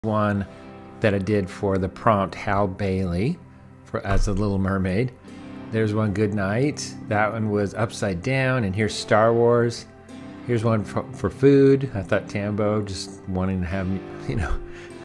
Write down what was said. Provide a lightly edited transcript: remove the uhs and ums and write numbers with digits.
one that I did for the prompt Hal Bailey as the Little Mermaid. There's one Good Night. That one was upside down, and here's Star Wars. Here's one for food. I thought Tambo, just wanting to have,